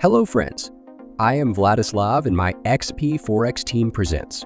Hello friends, I am Vladislav and my Forex team presents.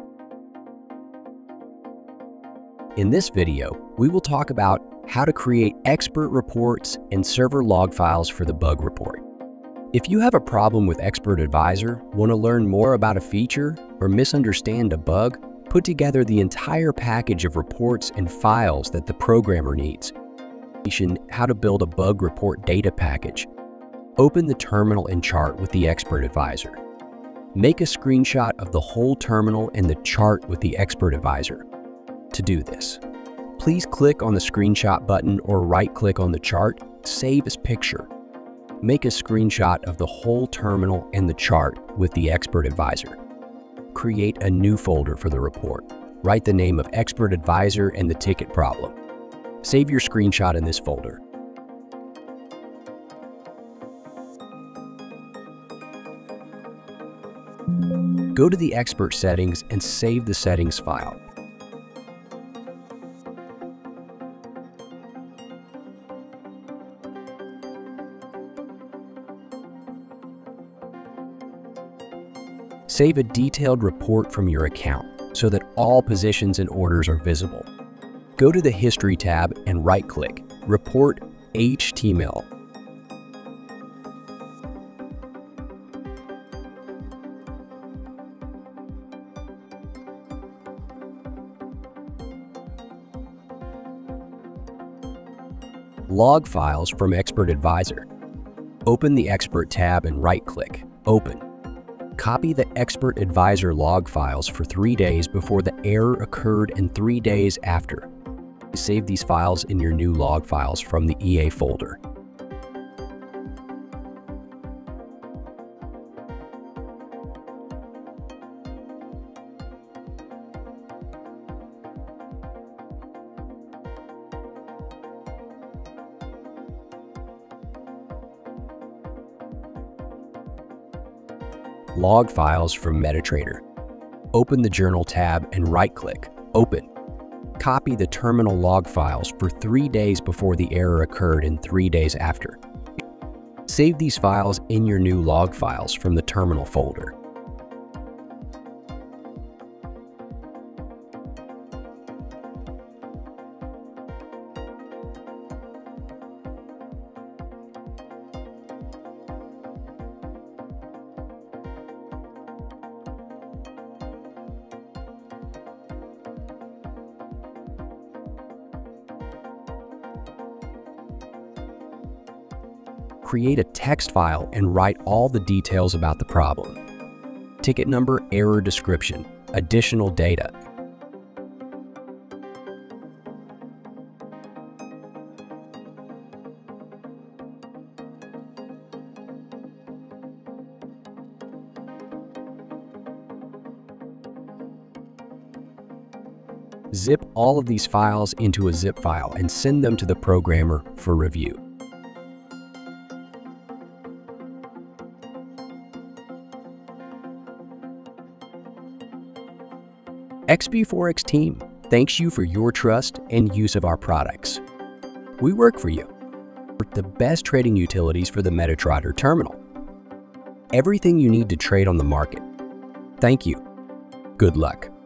In this video, we will talk about how to create expert reports and server log files for the bug report. If you have a problem with Expert Advisor, want to learn more about a feature, or misunderstand a bug, put together the entire package of reports and files that the programmer needs. How to build a bug report data package. Open the terminal and chart with the Expert Advisor. Make a screenshot of the whole terminal and the chart with the Expert Advisor. To do this, please click on the screenshot button or right-click on the chart, save as picture. Make a screenshot of the whole terminal and the chart with the Expert Advisor. Create a new folder for the report. Write the name of Expert Advisor and the ticket problem. Save your screenshot in this folder. Go to the expert settings and save the settings file. Save a detailed report from your account so that all positions and orders are visible. Go to the History tab and right-click, Report HTML. Log files from Expert Advisor. Open the Expert tab and right-click, Open. Copy the Expert Advisor log files for 3 days before the error occurred and 3 days after. Save these files in your new log files from the EA folder. Log files from MetaTrader. Open the Journal tab and right-click, Open. Copy the terminal log files for 3 days before the error occurred and 3 days after. Save these files in your new log files from the terminal folder. Create a text file and write all the details about the problem. Ticket number, error description, additional data. Zip all of these files into a zip file and send them to the programmer for review. Expforex team thanks you for your trust and use of our products. We work for you. The best trading utilities for the MetaTrader terminal. Everything you need to trade on the market. Thank you. Good luck.